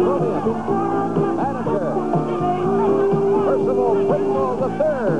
Brilliant. Manager. Percival Pringle III.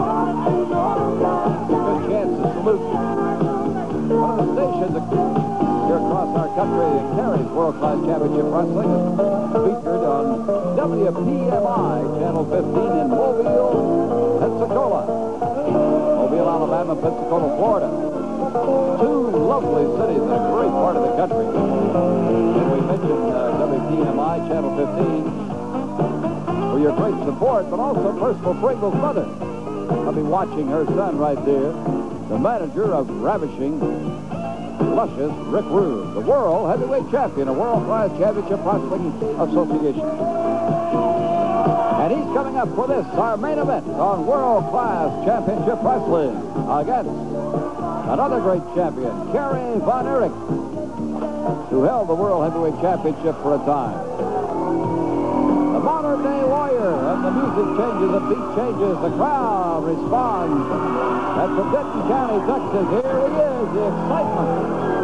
Good chance to salute one of the stations here across our country that carries World-Class Championship Wrestling, featured on WPMI, Channel 15 in Mobile, Pensacola. Mobile, Alabama, Pensacola, Florida. Two lovely cities in a great part of the country. And we mentioned WPMI, Channel 15, for your great support, but also Percival Pringle's mother. I'll be watching her son right there, the manager of Ravishing Luscious, Rick Rude, the World Heavyweight Champion of World-Class Championship Wrestling Association. And he's coming up for this, our main event on World-Class Championship Wrestling against another great champion, Kerry Von Erich, who held the World Heavyweight Championship for a time. The modern-day warrior, and the music changes, the beat changes, the crowd responds. And from Denton County, Texas, here he is, the excitement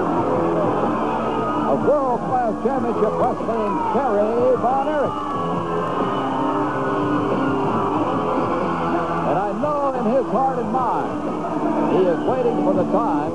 of World-Class Championship Wrestling, Kerry Von Erich. And I know in his heart and mind, he is waiting for the time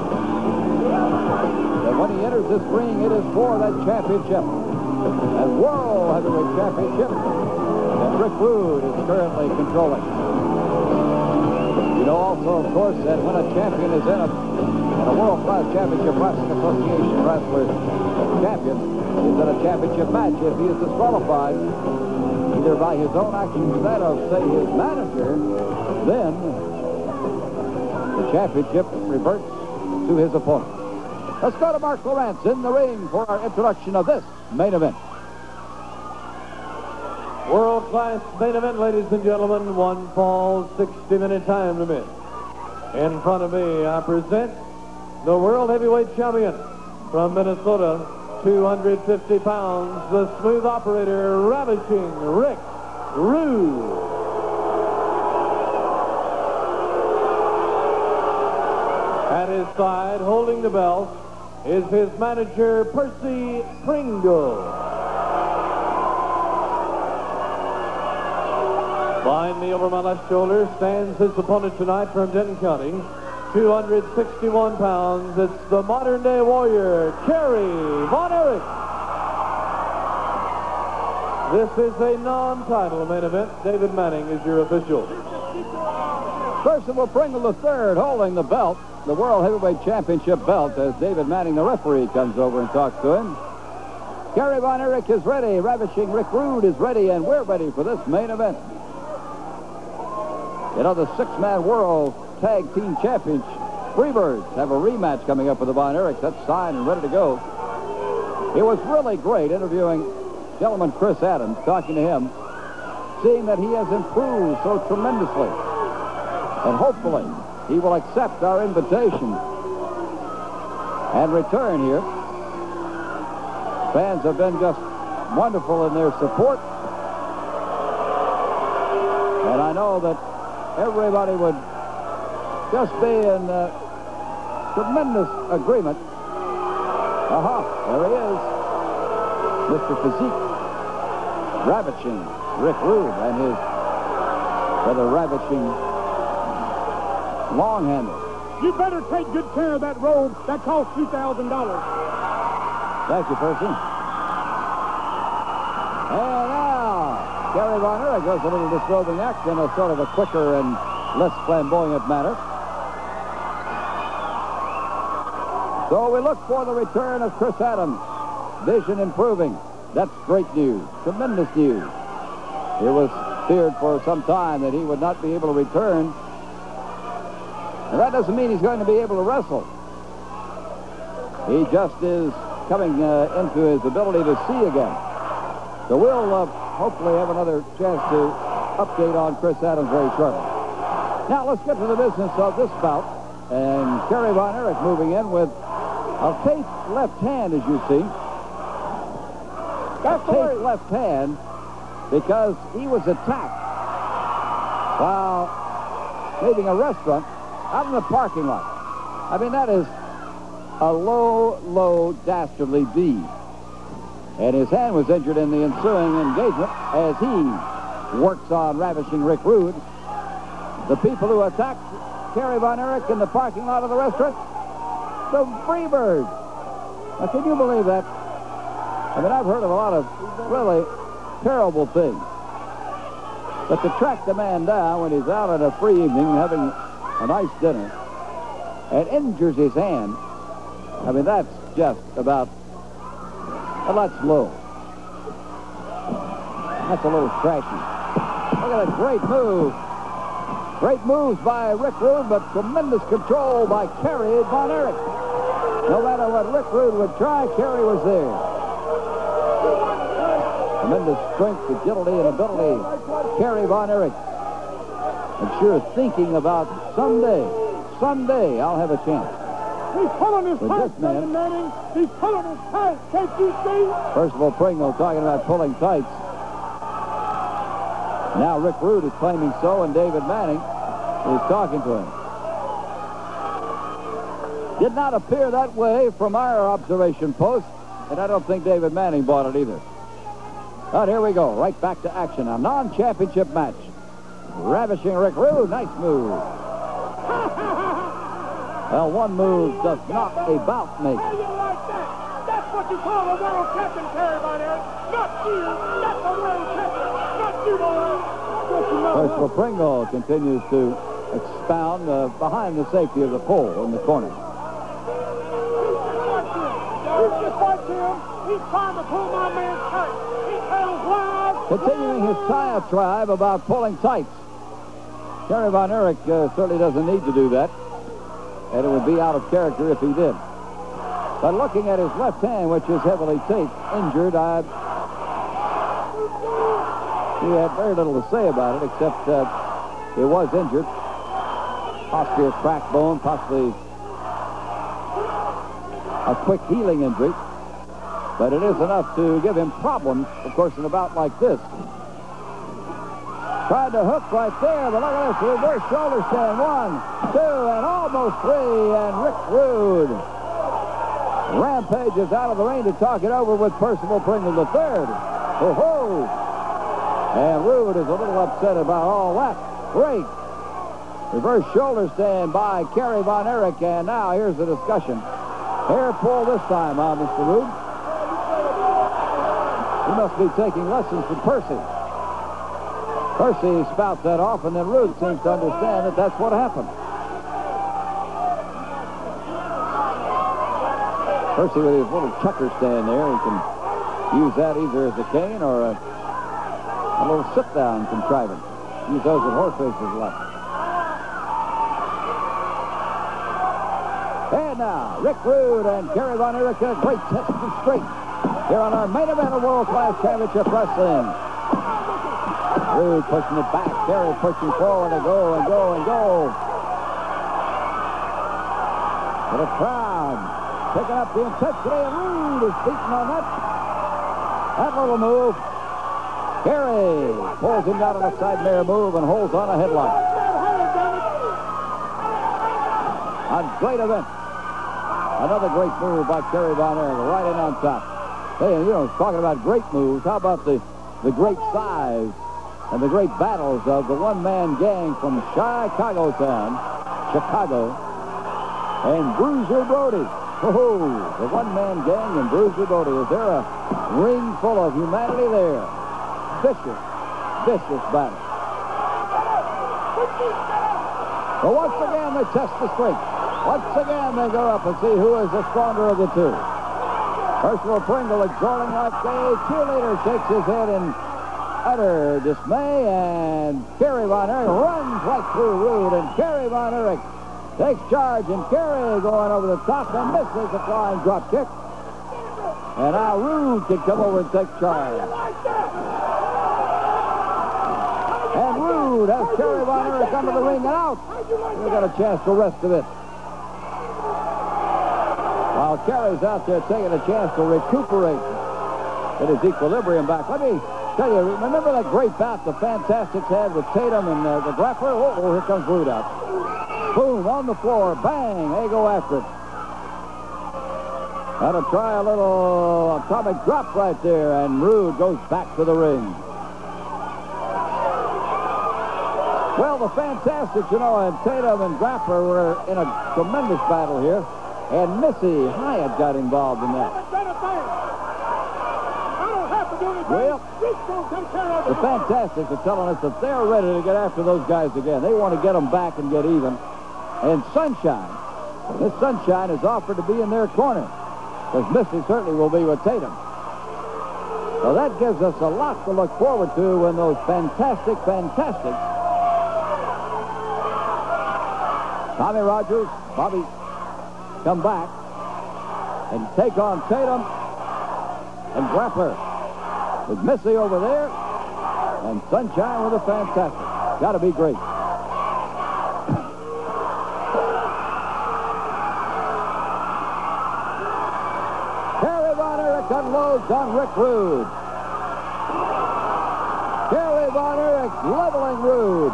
that when he enters this ring, it is for that championship. And World Heavyweight Championship that Rick Rude is currently controlling. You know also, of course, that when a champion is in a World-Class Championship Wrestling Association wrestler champion is in a championship match, if he is disqualified, either by his own actions or that of, say, his manager, then the championship reverts to his opponent. Let's go to Mark Lowrance in the ring for our introduction of this main event. World-class main event, ladies and gentlemen. One fall, 60-minute time limit. In front of me, I present the World Heavyweight Champion from Minnesota, 250 pounds, the smooth operator, Ravishing Rick Rude. At his side, holding the belt, is his manager, Percy Pringle. Behind me over my left shoulder stands his opponent tonight from Denton County, 261 pounds. It's the modern-day warrior, Kerry Von Erich. This is a non-title main event. David Manning is your official. Percival Pringle III holding the belt, the World Heavyweight Championship belt, as David Manning, the referee, comes over and talks to him. Kerry Von Erich is ready. Ravishing Rick Rude is ready, and we're ready for this main event. You know, the six-man World Tag Team Champions, Freebirds, have a rematch coming up with the Von Erichs. That's signed and ready to go. It was really great interviewing gentleman Chris Adams, talking to him, seeing that he has improved so tremendously. And hopefully he will accept our invitation and return here. Fans have been just wonderful in their support. And I know that everybody would just be in tremendous agreement. There he is. Mr. Physique, Ravishing Rick Rude, and his rather ravishing long handle. You better take good care of that robe. That costs $2,000. Thank you, Percy. And now, Kerry Von Erich does a little disrobing act in a sort of a quicker and less flamboyant manner. So we look for the return of Chris Adams. Vision improving. That's great news. Tremendous news. It was feared for some time that he would not be able to return. And that doesn't mean he's going to be able to wrestle. He just is coming into his ability to see again. So we'll hopefully have another chance to update on Chris Adams very shortly. Now let's get to the business of this bout. And Kerry Von Erich moving in with a taped left hand, as you see. That's taped left hand because he was attacked while leaving a restaurant out in the parking lot. I mean, that is a low, low, dastardly deed. And his hand was injured in the ensuing engagement as he works on ravishing Rick Rude. The people who attacked Kerry Von Erich in the parking lot of the restaurant, the Freebirds. Now, can you believe that? I mean, I've heard of a lot of really terrible things. But to track the man down when he's out on a free evening having a nice dinner and injures his hand, I mean, that's just about, well, that's low. That's a little trashy. Look at that great move. Great moves by Rick Rude, but tremendous control by Kerry Von Erich. No matter what Rick Rude would try, Kerry was there. Tremendous strength, agility, and ability. Kerry Von Erich. I'm sure thinking about someday I'll have a chance. He's pulling his tight, man. Manning. He's pulling his tight. Can't you see? Percival Pringle talking about pulling tights. Now Rick Rude is claiming so, and David Manning is talking to him. Did not appear that way from our observation post, and I don't think David Manning bought it either. But here we go, right back to action. A non-championship match. Ravishing Rick Rude, nice move. Well, one move does not a bout make. How you like that? That's what you call a world champion, Kerry Von Erich. Not you. That's a world champion. Not you, boy. Percival Pringle continues to expound behind the safety of the pole in the corner. Just watch him. He's trying to pull my man's tight. He tells lies. Continuing his diatribe about pulling tights. Kerry Von Erich certainly doesn't need to do that. And it would be out of character if he did. But looking at his left hand, which is heavily taped, injured, he had very little to say about it, except he was injured. Possibly a cracked bone, possibly a quick healing injury. But it is enough to give him problems, of course, in a bout like this. Tried to hook right there, but look at this. Reverse shoulder stand. 1, 2, and almost 3. And Rick Rude rampages out of the ring to talk it over with Percival Pringle III. Ho-ho! And Rude is a little upset about all that. Great. Reverse shoulder stand by Kerry Von Erich. And now here's the discussion. Hair pull this time, Mr. Rude. He must be taking lessons from Percy. Percy spouts that off, and then Rude seems to understand that that's what happened. Percy with his little chucker stand there, he can use that either as a cane or a little sit-down contrivance. Use those at horse races a lot. And now, Rick Rude and Kerry Von Erich, a great test of strength here on our main event of World Class Championship Wrestling. Rude pushing it back. Kerry pushing forward and go and go and go. But the crowd picking up the intensity, and Rude is beating on that little move. Kerry pulls him down on a side mirror move and holds on a headlock. A great event. Another great move by Kerry Von Erich, right in on top. Hey, you know, talking about great moves, how about the great size and the great battles of the one-man gang from Chicago town, Chicago, and Bruiser Brody. Oh, the one-man gang and Bruiser Brody. Is there a ring full of humanity there? Vicious, vicious battle. But once again, they test the strength. Once again, they go up and see who is the stronger of the two. Percival Pringle exhorting like a cheerleader, shakes his head in utter dismay, and Kerry Von Erich runs right through Rude, and Kerry Von Erich takes charge, and Kerry going over the top and misses a flying drop kick. And now Rude can come over and take charge. And Rude has Kerry Von Erich under the ring and out. We've got a chance to rest of it. While Kerry's out there taking a chance to recuperate, get his equilibrium back. Let me tell you, remember that great bout the Fantastics had with Tatum and the grappler? Oh, here comes Rude out. Boom, on the floor, bang, they go after it. Got to try a little atomic drop right there, and Rude goes back to the ring. Well, the Fantastics, you know, and Tatum and Grappler were in a tremendous battle here, and Missy Hyatt got involved in that. Well, the Fantastics are telling us that they're ready to get after those guys again. They want to get them back and get even. And Sunshine, Miss Sunshine has offered to be in their corner, because Missy certainly will be with Tatum. So that gives us a lot to look forward to when those Fantastics Tommy Rogers, Bobby, come back and take on Tatum and Grappler. With Missy over there and Sunshine with the Fantastic. Got to be great. Kerry Von Erich unloads on Rick Rude. Kerry Von Erich leveling Rude.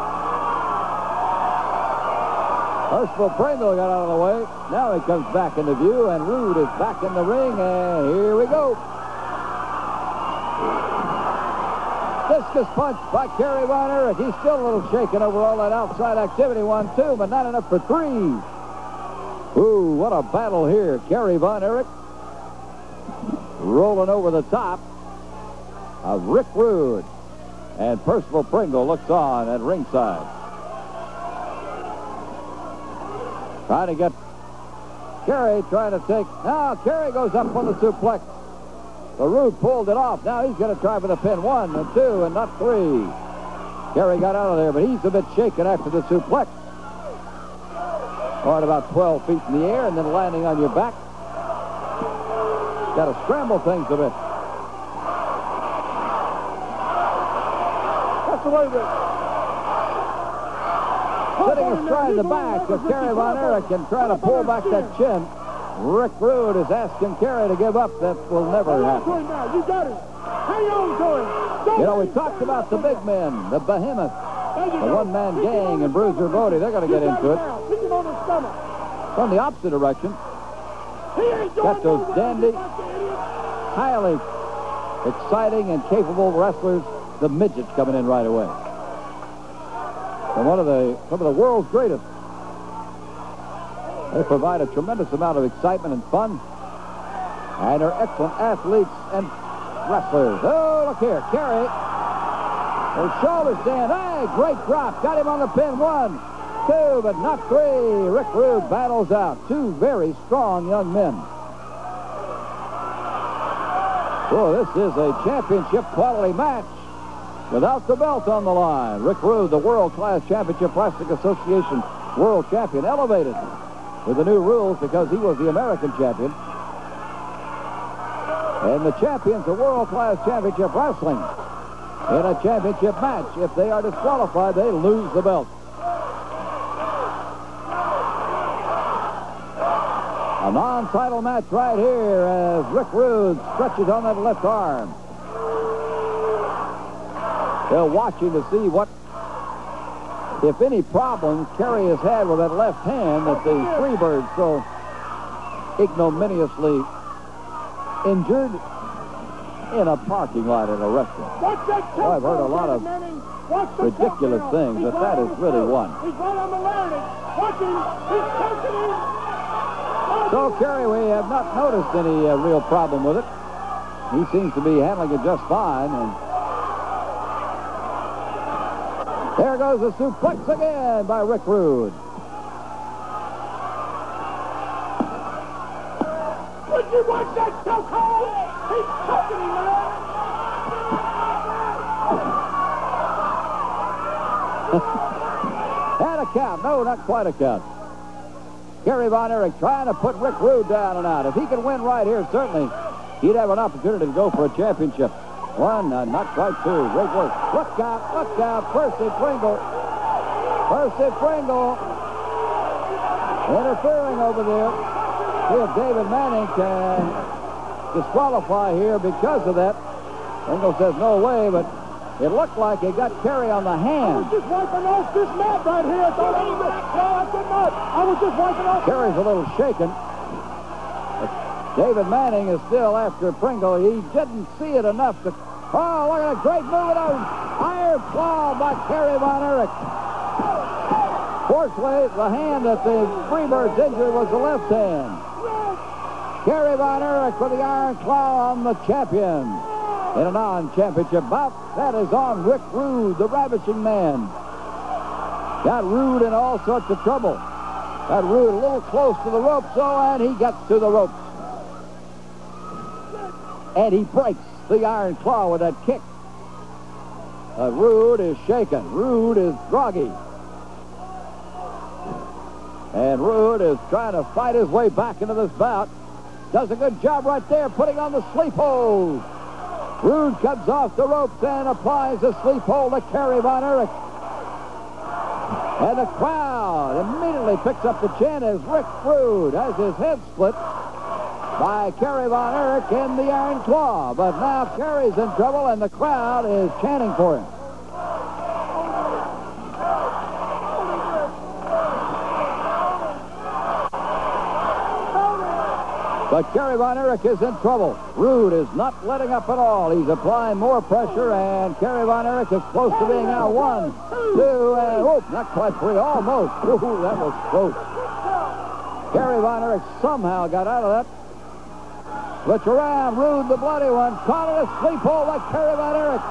Percival Pringle got out of the way. Now he comes back into view, and Rude is back in the ring, and here we go. Discus punch by Kerry Von Erich. He's still a little shaken over all that outside activity. 1-2, but not enough for 3. Ooh, what a battle here. Kerry Von Erich rolling over the top of Rick Rude. And Percival Pringle looks on at ringside. Trying to get Kerry trying to take. Now Kerry goes up on the suplex. The Rude pulled it off. Now he's going to try for the pin. 1 and 2 and not 3. Kerry got out of there, but he's a bit shaken after the suplex. Going about 12 feet in the air and then landing on your back. Got to scramble things a bit. That's the way it is. Sitting astride the back of Kerry Von Erich and trying to pull back that chin. Rick Rude is asking Kerry to give up. That will never happen. You got it. Hang on to him. You know, we talked about the big men, the behemoth, the one-man gang, and Bruiser Brody. They're going to get into it. Kick him on the stomach. From the opposite direction, got those dandy, highly exciting and capable wrestlers, the midgets, coming in right away. And some of the world's greatest. They provide a tremendous amount of excitement and fun. And are excellent athletes and wrestlers. Oh, look here. Kerry. His shoulder stand. Hey, great drop. Got him on the pin. 1, 2, but not 3. Rick Rude battles out. 2 very strong young men. Oh, this is a championship quality match without the belt on the line. Rick Rude, the World-Class Championship Wrestling Association world champion, elevated with the new rules because he was the American champion. And the champions of World-Class Championship Wrestling in a championship match, if they are disqualified, they lose the belt. A non-title match right here as Rick Rude stretches on that left arm. They're watching to see what, if any problems, Kerry has had with that left hand that the Freebird so ignominiously injured in a parking lot at a restaurant. Oh, I've heard a lot of ridiculous things, but that is really one. He's right on the landing. Watch him. He's taking him. So, Kerry, we have not noticed any real problem with it. He seems to be handling it just fine. And there goes the suplex again by Rick Rude. Would you watch that chokehold? He's choking him, man. And a count. No, not quite a count. Kerry Von Erich trying to put Rick Rude down and out. If he can win right here, certainly he'd have an opportunity to go for a championship. 1, not quite 2. Great work. Look out, Percy Pringle. Percy Pringle interfering over there. See if David Manning can disqualify here because of that. Pringle says no way, but it looked like he got Kerry on the I hand. was just wiping off this mat right here. I thought I was just wiping off. Kerry's a little shaken. But David Manning is still after Pringle. He didn't see it enough to... Oh, look at a great move. Iron claw by Kerry Von Erich. Fortunately, the hand that the Freebirds injured was the left hand. Kerry Von Erich with the iron claw on the champion in a non-championship bout. That is on Rick Rude, the Ravishing Man. Got Rude in all sorts of trouble. Got Rude a little close to the ropes, and he gets to the ropes. And he breaks the iron claw with that kick. Rude is shaken. Rude is groggy. And Rude is trying to fight his way back into this bout. Does a good job right there, putting on the sleep hold. Rude comes off the ropes and applies the sleep hold to Kerry Von Erich. And the crowd immediately picks up the chant as Rick Rude has his head split by Kerry Von Erich in the iron claw. But now Kerry's in trouble and the crowd is chanting for him. But Kerry Von Erich is in trouble. Rude is not letting up at all. He's applying more pressure, and Kerry Von Erich is close to being out. 1, 2, and not quite 3, almost. Ooh, that was close. Kerry Von Erich somehow got out of that. Switch around. Rude, the bloody one, caught in a sleep hold by Kerry Von Erich.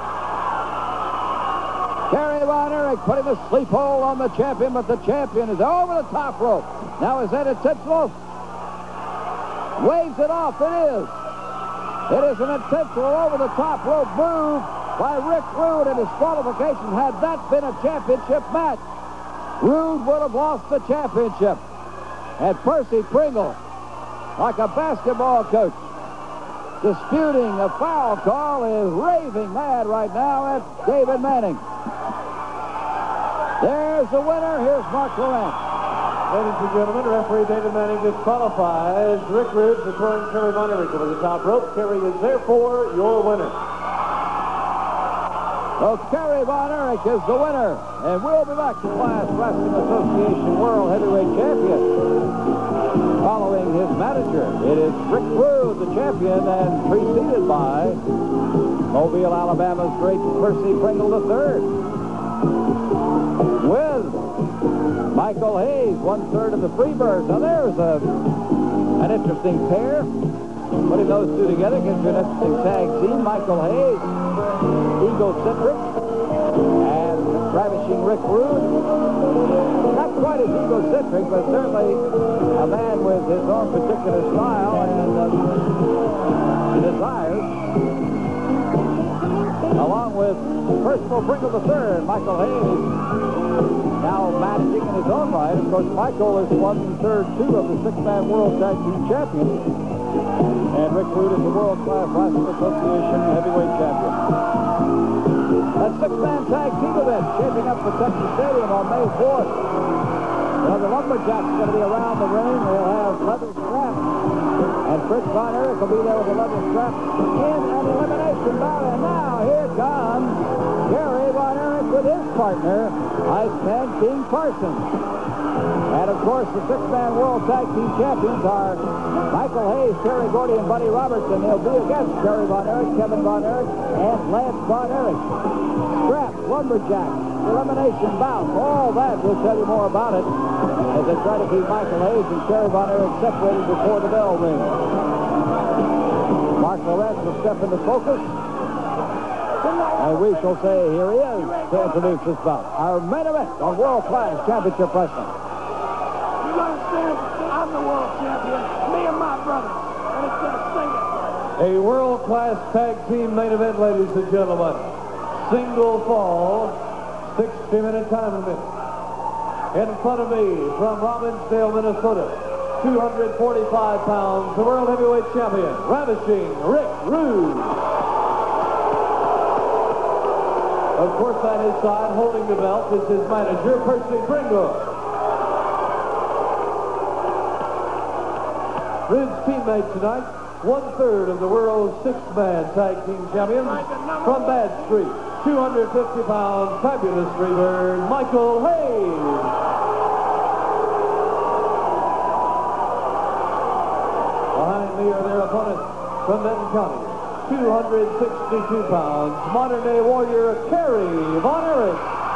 Kerry Von Erich putting the sleep hold on the champion, but the champion is over the top rope. Now is that intentional? Waves it off. It is. It is an intentional over-the-top rope move by Rick Rude in disqualification. Had that been a championship match, Rude would have lost the championship. And Percy Pringle, like a basketball coach, disputing a foul call, is raving mad right now at David Manning. There's the winner. Here's Mark Lowrance. Ladies and gentlemen, referee David Manning disqualifies Rick Rude for throwing Kerry Von Erich over the top rope. Kerry is therefore your winner. So Kerry Von Erich is the winner. And we'll be back to Class Wrestling Association World Heavyweight Champion. Following his manager, it is Rick Rude, the champion, and preceded by Mobile, Alabama's great Percy Pringle III. With Michael Hayes, 1/3 of the Freebirds. Now there's an interesting pair. Putting those two together gives you an interesting tag team. Michael Hayes, egocentric, and ravishing Rick Rude. Not quite as egocentric, but certainly a man with his own particular style and desires. Along with Percival Pringle III, Michael Hayes, now managing in his own right. Of course, Michael is 1/3 of the six-man World Tag Team Champions. And Rick Rude is the World Class Wrestling Association Heavyweight Champion. That six-man tag team event shaping up for Texas Stadium on May 4th. Well, the Lumberjacks are going to be around the ring. They'll have leather straps. And Fritz Von Erich will be there with a leather strap in an elimination bout. And now here comes Kerry Von Erich with his partner, Iceman King Parsons. And, of course, the six-man World Tag Team Champions are Michael Hayes, Terry Gordy, and Buddy Robertson. They'll be against Kerry Von Erich, Kevin Von Erich, and Lance Von Erich. Straps, Lumberjacks, elimination bout, all that. We'll tell you more about it as they try to keep Michael Hayes and Kerry Von Erich separated before the bell rings. Mark Lowrance will step into focus. And we shall say, here he is to introduce this bout. Our main event on World Class Championship Wrestling. You understand? I'm the world champion. Me and my brother. And it's just single. A world-class tag team main event, ladies and gentlemen. Single fall, 60-minute time limit. In front of me, from Robbinsdale, Minnesota, 245 pounds, the world heavyweight champion, Ravishing Rick Rude. Of course, at his side, holding the belt, is his manager, Percy Pringle. Rude's teammate tonight, 1/3 of the world's six-man tag team champions, from Bad Street, 250 pounds, fabulous Freebird, Michael Hayes. Behind me from Benton County, 262 pounds, modern-day warrior Kerry Von Erich.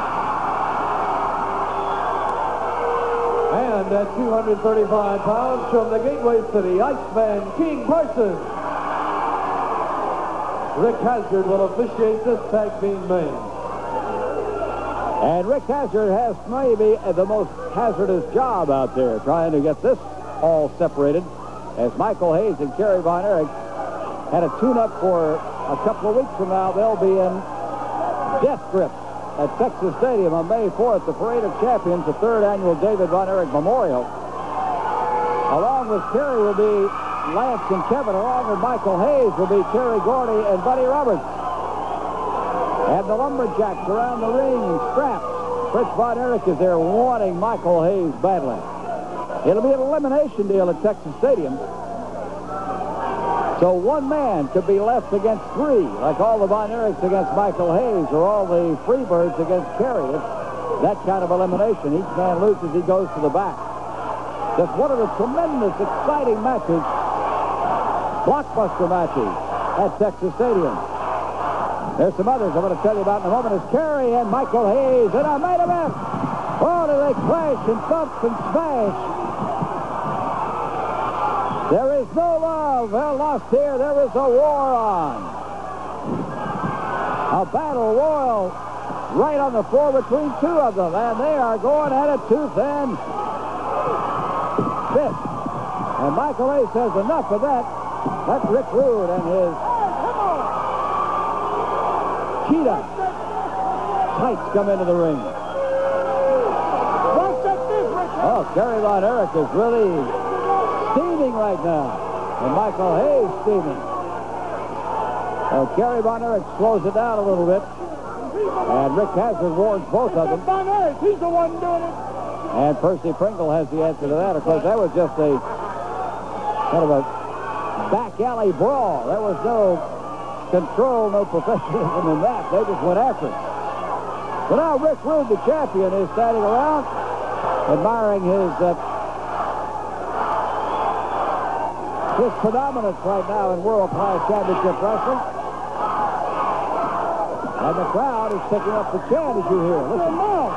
And at 235 pounds from the Gateway City, Iceman King Parsons. Rick Hazard will officiate this tag team match. And Rick Hazard has maybe the most hazardous job out there, trying to get this all separated, as Michael Hayes and Kerry Von Erich had a tune-up for a couple of weeks from now. They'll be in death grip at Texas Stadium on May 4th, the Parade of Champions, the third annual David Von Erich Memorial. Along with Kerry will be Lance and Kevin. Along with Michael Hayes will be Terry Gordy and Buddy Roberts. And the Lumberjacks around the ring in straps. Fritz Von Erich is there wanting Michael Hayes badly. It'll be an elimination deal at Texas Stadium. So one man could be left against three, like all the Von Erichs against Michael Hayes or all the Freebirds against Kerry. It's that kind of elimination. Each man loses, he goes to the back. Just one of the tremendous, exciting matches, blockbuster matches at Texas Stadium. There's some others I'm going to tell you about in a moment. It's Kerry and Michael Hayes in a main event. Oh, do they clash and bump and smash. There is no love. They're lost here. There is a war on. A battle royal right on the floor between two of them. And they are going at it tooth and fist. And Michael Hayes says enough of that. Let Rick Rude and his cheetah tights come into the ring. Oh, Kerry Von Erich is really steaming right now. And Michael Hayes steaming. Kerry Von Erich slows it down a little bit. And Rick Hazard warns both of them. Von Erich, he's the one doing it. And Percy Pringle has the answer to that. Of course, that was just a kind of a back alley brawl. There was no control, no professionalism in that. They just went after it. So now Rick Rude, the champion, is standing around admiring his predominance right now in world-class championship wrestling. And the crowd is picking up the chant, as you hear. Listen now.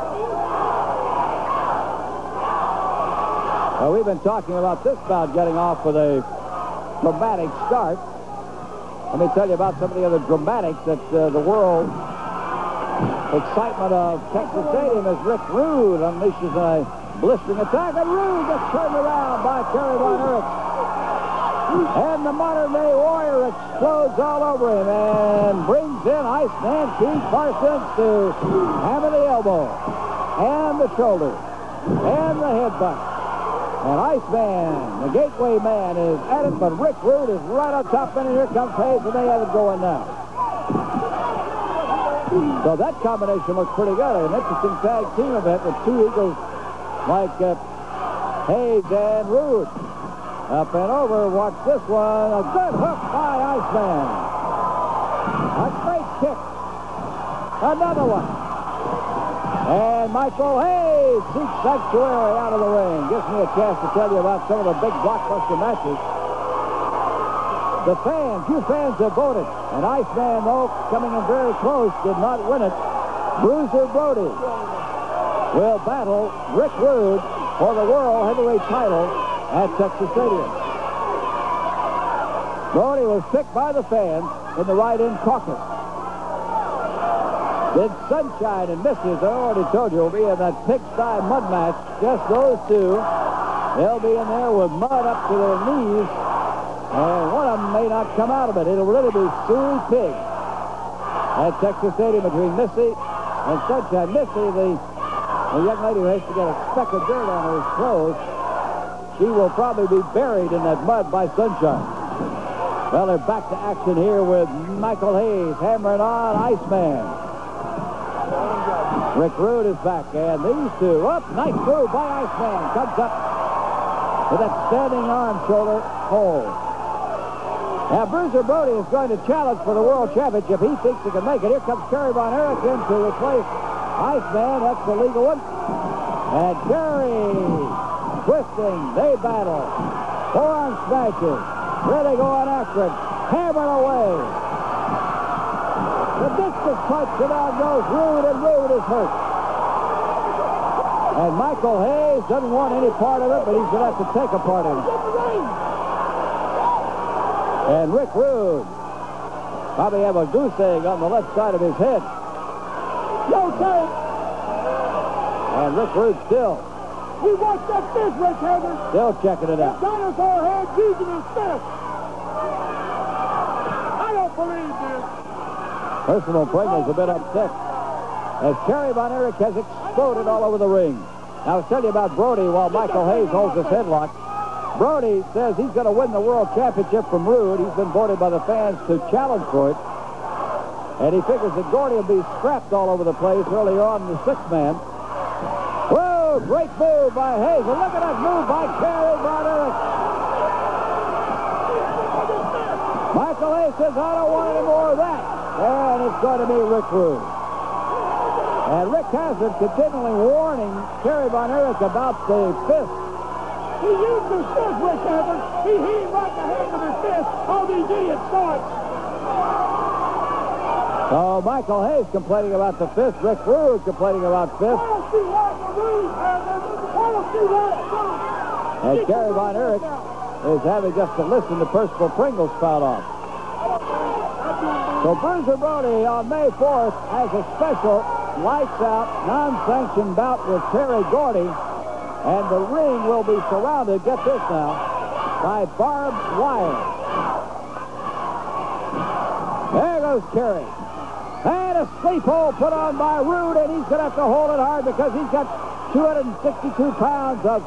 We've been talking about this bout getting off with a dramatic start. Let me tell you about some of the other dramatics that the world excitement of Texas Stadium as Rick Rude unleashes a blistering attack, and Rude gets turned around by Kerry Von Erich. And the modern-day warrior explodes all over him and brings in Iceman King Parsons to hammer the elbow and the shoulder and the headbutt. And Iceman, the gateway man, is at it, but Rick Rude is right on top, and here comes Hayes, and they have it going now. So that combination looks pretty good. An interesting tag team event with two Eagles like Hayes and Rude. Up and over. Watch this one. A good hook by Iceman. A great kick. Another one. And Michael Hayes seeks sanctuary out of the ring. Gives me a chance to tell you about some of the big blockbuster matches. The fans, you fans have voted. And Iceman, though, coming in very close, did not win it. Bruiser Brody will battle Rick Rude for the World Heavyweight title at Texas Stadium. Brody was picked by the fans in the right-in caucus. Then Sunshine and Mrs. I already told you, will be in that pigsty mud match. Just those two. They'll be in there with mud up to their knees. And one of them may not come out of it. It'll really be Sue Pig at Texas Stadium between Missy and Sunshine. Missy, the young lady who has to get a speck of dirt on her clothes, she will probably be buried in that mud by Sunshine. Well, they're back to action here with Michael Hayes hammering on Iceman. Rick Rude is back, and these two, nice move by Iceman. Comes up with that standing arm shoulder hold. Now, Bruiser Brody is going to challenge for the World Championship. He thinks he can make it. Here comes Kerry Von Erich in to replace Iceman. That's the legal one. And Kerry twisting. They battle. Forearm smashes. Really going after it. Hammered away. The discus punch, and out goes Rude, and Rude is hurt. And Michael Hayes doesn't want any part of it, but he's going to have to take a part in it. And Rick Rude probably have a goose egg on the left side of his head. And Rick Rude still. We watched that fist, Rick Hazard. Still checking it out. Dinosaur head using his fist. I don't believe this. Personal Pringle's a bit upset as Kerry Von Erich has exploded all over the ring. Now, I'll tell you about Brody while Michael Hayes holds his headlock. Brody says he's going to win the World Championship from Rude. He's been voted by the fans to challenge for it. And he figures that Gordy will be strapped all over the place early on in the sixth man. Whoa, great move by Hayes. And look at that move by Kerry Von Erich. Michael Hayes says, I don't want any more of that. And it's going to be Rick Rude. And Rick Hazard continually warning Kerry Von Erich about the fist. He used his fist, Rick Hazard. He hit right the hand with his fist. All these idiots saw it. So Michael Hayes complaining about the fist. Rick Rude complaining about fist. I don't see why the Rude, Hazard. I don't see why it's done. And Kerry Von Erich is having just to listen to Percival Pringle spout off. So Bruiser Brody on May 4th has a special lights-out, non-sanctioned bout with Terry Gordy. And the ring will be surrounded, get this now, by barbed wire. There goes Kerry. And a sleep hold put on by Rude, and he's going to have to hold it hard because he's got 262 pounds of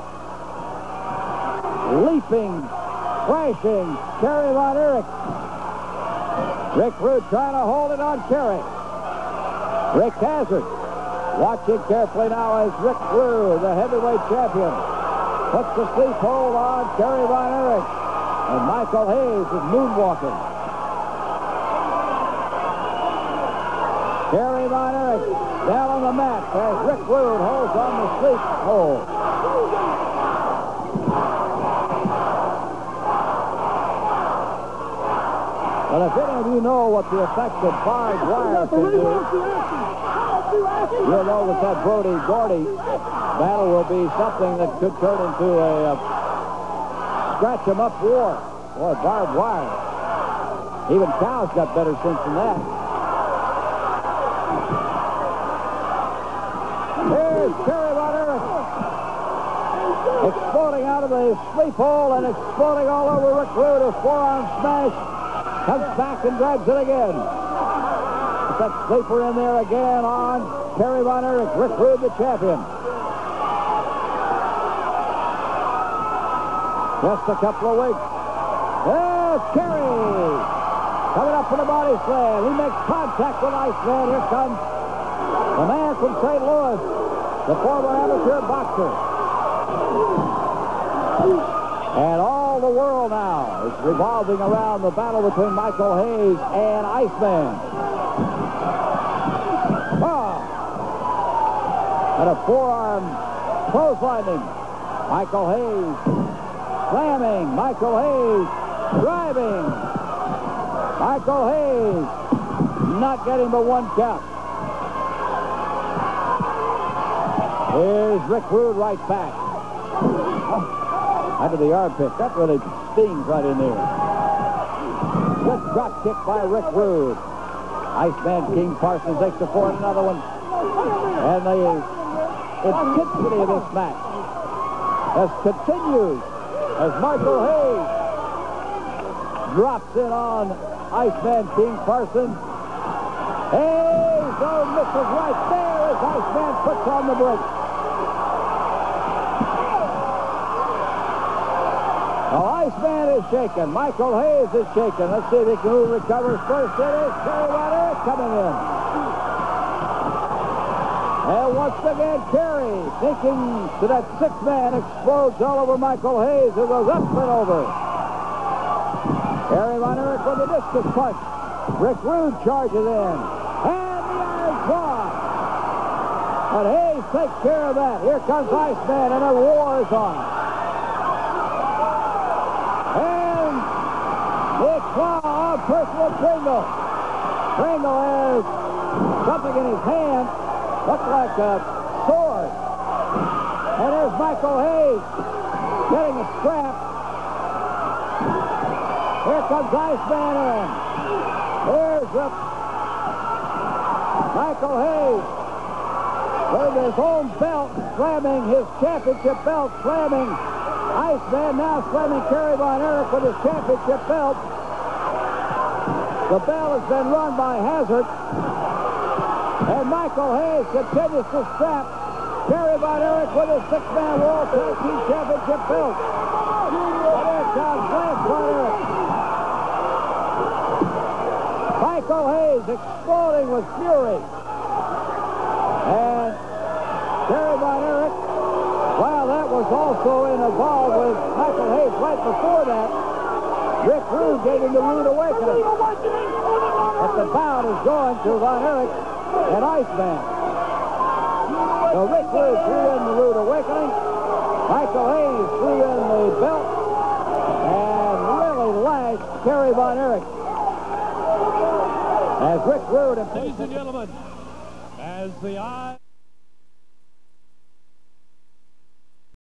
leaping, crashing Kerry Von Erich. Rick Rude trying to hold it on Kerry. Rick Hazard watching carefully now as Rick Rude, the heavyweight champion, puts the sleep hold on Kerry Von Erich. And Michael Hayes is moonwalking. Kerry Von Erich down on the mat as Rick Rude holds on the sleep hold. Well, if any of you know what the effect of barbed wire can do, you'll know that Brody-Gordy battle will be something that could turn into a scratch-em-up war. Boy, barbed wire. Even cows got better sense than that. Here's Kerry Von Erich exploding out of the sleep hole and exploding all over Rick Rude. A forearm smash. Comes back and grabs it again. Put that sleeper in there again on Kerry Von Erich. Rick Rude, the champion. Just a couple of weeks. There's Kerry. Coming up for the body slam. He makes contact with Iceman. Here comes the man from St. Louis, the former amateur boxer. And all the world now is revolving around the battle between Michael Hayes and Iceman. And a forearm clotheslining. Michael Hayes slamming. Michael Hayes driving. Michael Hayes not getting but one count. Here's Rick Rude right back. Out of the armpit. That really stings right in there. Good drop kick by Rick Rude. Iceman King Parsons takes the forward another one. And the intensity of this match has continued as Michael Hayes drops in on Iceman King Parsons. Hayes, oh, misses right there as Iceman puts on the brakes. Iceman is shaken. Michael Hayes is shaken. Let's see if he can recover first. It is Kerry Von Erich coming in. And once again, Kerry, thinking to that sixth man, explodes all over Michael Hayes, who goes up and over. Kerry Von Erich with the discus punch. Rick Rude charges in. And the iron claw. But Hayes takes care of that. Here comes Iceman, and a war is on. claw on Percival Pringle. Pringle has something in his hand. Looks like a sword. And there's Michael Hayes getting a scrap. Here comes Iceman in. Here's Michael Hayes with his own belt, slamming his championship belt, slamming Iceman, now slamming Kerry Von Erich with his championship belt. The bell has been run by Hazard. And Michael Hayes continues to strap Kerry Von Erich with his six-man World Tag Team Championship belt. And here comes Lance Von Erich. Michael Hayes exploding with fury. And Kerry Von Erich, well, that was also involved with Michael Hayes right before that. Rick Rude gave him the Rude Awakening. But the bout is going to Von Erich and Iceman. So Rick Rude threw in the Rude Awakening. Michael Hayes threw in the belt and really lashed Kerry Von Erich. As Rick Rude... Ladies and gentlemen, as the eye...